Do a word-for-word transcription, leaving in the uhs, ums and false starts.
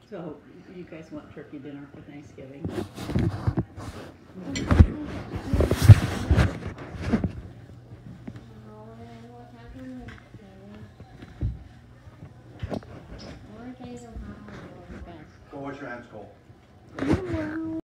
So you guys want turkey dinner for Thanksgiving? Well, what's your aunt's call?